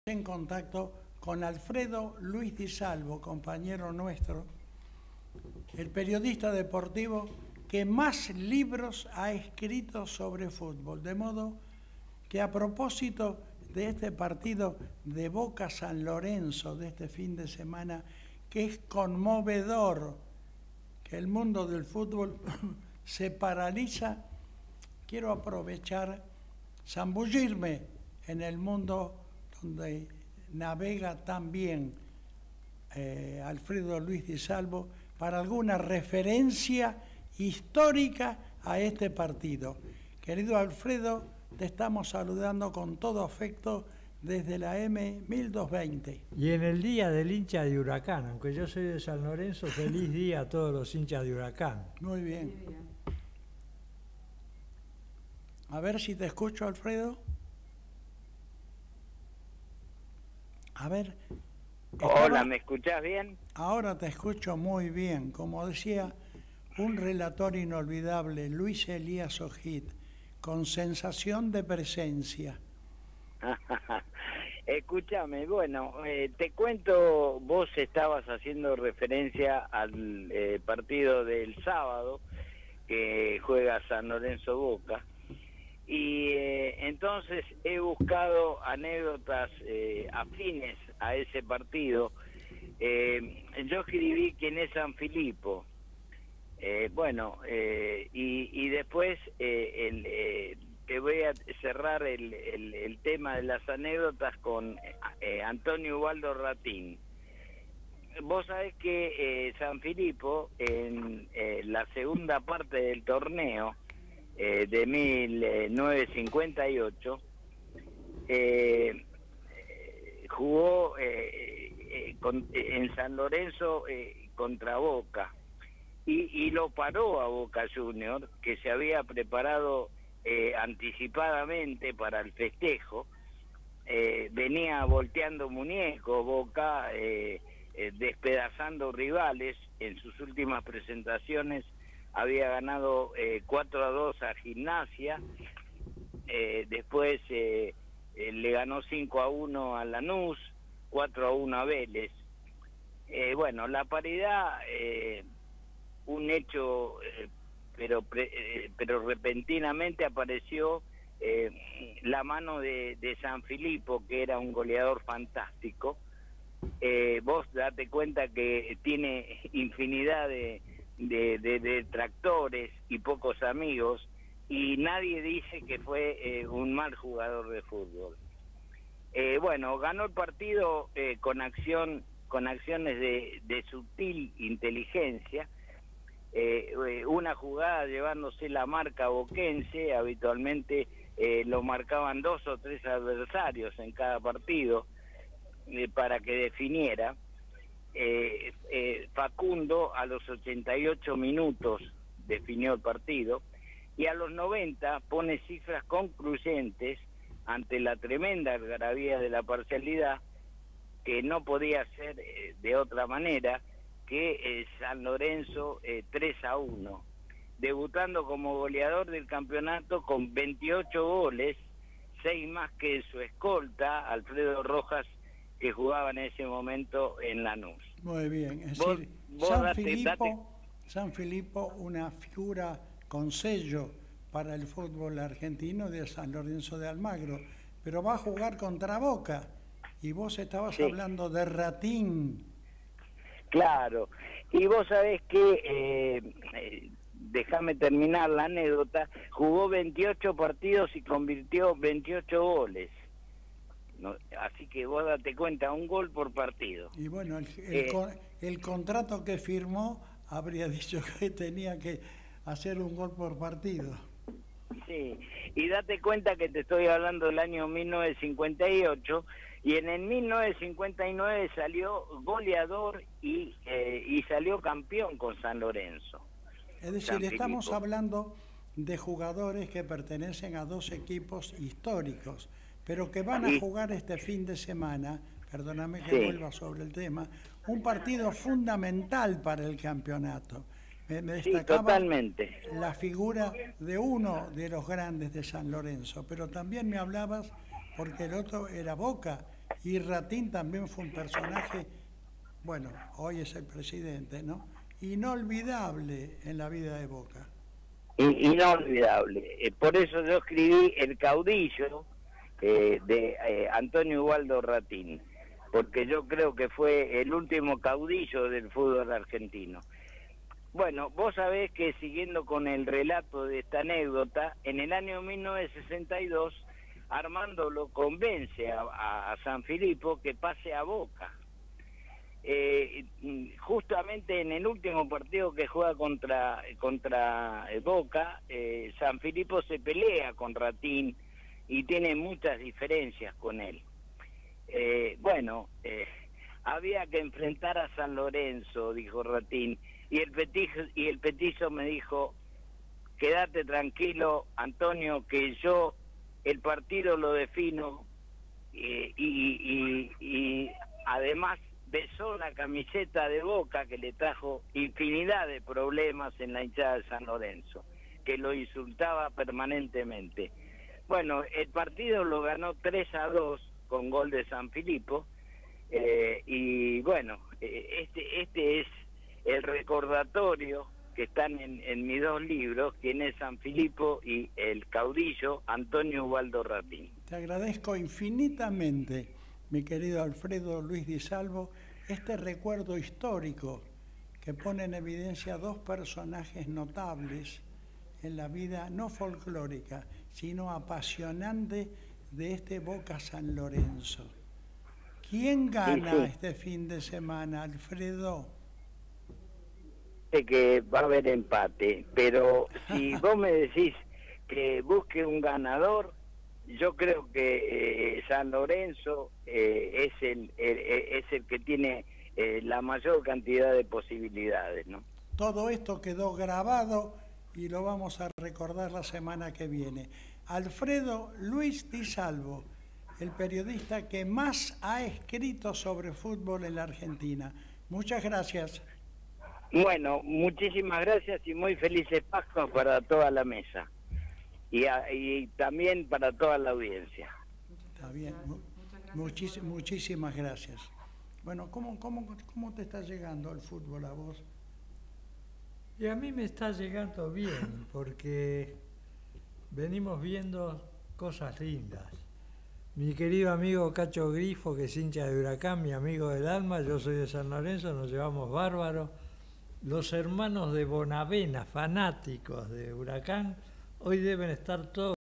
en contacto con Alfredo Luis Di Salvo, compañero nuestro, el periodista deportivo que más libros ha escrito sobre fútbol. De modo que a propósito de este partido de Boca San Lorenzo de este fin de semana, que es conmovedor, que el mundo del fútbol se paraliza, quiero aprovechar, zambullirme en el mundo donde navega tan bien Alfredo Luis Di Salvo para alguna referencia histórica a este partido. Querido Alfredo, te estamos saludando con todo afecto desde la M1220. Y en el día del hincha de Huracán, aunque yo soy de San Lorenzo, feliz día a todos los hinchas de Huracán. Muy bien. A ver si te escucho, Alfredo. A ver. Hola, ¿me escuchás bien? Ahora te escucho muy bien. Como decía un relator inolvidable, Luis Elías Ojit, con sensación de presencia. Escúchame, bueno, te cuento, vos estabas haciendo referencia al partido del sábado que juega San Lorenzo Boca, y entonces he buscado anécdotas afines a ese partido. Yo escribí quién es San Filipo, y después te voy a cerrar el tema de las anécdotas con Antonio Ubaldo Ratín. Vos sabés que San Filipo, en la segunda parte del torneo de 1958, jugó en San Lorenzo contra Boca, y lo paró a Boca Juniors, que se había preparado anticipadamente para el festejo. Venía volteando muñecos Boca, despedazando rivales. En sus últimas presentaciones había ganado 4-2 a Gimnasia, después le ganó 5-1 a Lanús, 4-1 a Vélez. La paridad, un hecho, pero repentinamente apareció la mano de San Filipo, que era un goleador fantástico. Vos date cuenta que tiene infinidad de detractores y pocos amigos, y nadie dice que fue un mal jugador de fútbol. Ganó el partido con acciones de sutil inteligencia, una jugada llevándose la marca boquense. Habitualmente lo marcaban 2 o 3 adversarios en cada partido para que definiera. Facundo a los 88 minutos definió el partido, y a los 90 pone cifras concluyentes ante la tremenda algarabía de la parcialidad, que no podía ser de otra manera que San Lorenzo 3-1, debutando como goleador del campeonato con 28 goles, 6 más que su escolta Alfredo Rojas, que jugaba en ese momento en Lanús. Muy bien, es decir, San Filipo, una figura con sello para el fútbol argentino de San Lorenzo de Almagro, pero va a jugar contra Boca, y vos estabas hablando de Ratín. Claro, y vos sabés que, déjame terminar la anécdota, jugó 28 partidos y convirtió 28 goles. No, así que vos date cuenta, un gol por partido. Y bueno, el contrato que firmó habría dicho que tenía que hacer un gol por partido. Sí, y date cuenta que te estoy hablando del año 1958, y en el 1959 salió goleador y salió campeón con San Lorenzo. Es decir, estamos hablando de jugadores que pertenecen a 2 equipos históricos, pero que van a jugar este fin de semana, perdóname que vuelva sobre el tema, un partido fundamental para el campeonato. Me destacaba totalmente la figura de uno de los grandes de San Lorenzo, pero también me hablabas, porque el otro era Boca, Y Ratín también fue un personaje, bueno, hoy es el presidente, ¿no? Inolvidable en la vida de Boca. Inolvidable. Por eso yo escribí El caudillo de Antonio Ubaldo Ratín, porque yo creo que fue el último caudillo del fútbol argentino. Bueno, vos sabés que siguiendo con el relato de esta anécdota, en el año 1962 Armando lo convence a Sanfilippo que pase a Boca. Justamente en el último partido que juega contra Boca, Sanfilippo se pelea con Ratín y tiene muchas diferencias con él. Había que enfrentar a San Lorenzo, dijo Ratín, y el petizo me dijo: quédate tranquilo, Antonio, que yo el partido lo defino, y además besó la camiseta de Boca, que le trajo infinidad de problemas en la hinchada de San Lorenzo, que lo insultaba permanentemente. Bueno, el partido lo ganó 3-2 con gol de Sanfilippo, y bueno, este es el recordatorio que están en mis dos libros, quién es Sanfilippo y el caudillo Antonio Ubaldo Ratín. Te agradezco infinitamente, mi querido Alfredo Luis Di Salvo, este recuerdo histórico que pone en evidencia dos personajes notables en la vida no folclórica, sino apasionante de este Boca San Lorenzo. ¿Quién gana este fin de semana, Alfredo? Que va a haber empate, pero si vos me decís que busque un ganador, yo creo que San Lorenzo es el que tiene la mayor cantidad de posibilidades, ¿no? Todo esto quedó grabado y lo vamos a recordar la semana que viene. Alfredo Luis Di Salvo, el periodista que más ha escrito sobre fútbol en la Argentina. Muchas gracias. Bueno, muchísimas gracias y muy felices Pascuas para toda la mesa y también para toda la audiencia. Está bien, muchísimas gracias. Bueno, ¿cómo te está llegando el fútbol a vos? Y a mí me está llegando bien, porque venimos viendo cosas lindas. Mi querido amigo Cacho Grifo, que es hincha de Huracán, mi amigo del alma, yo soy de San Lorenzo, nos llevamos bárbaros. Los hermanos de Bonavena, fanáticos de Huracán, hoy deben estar todos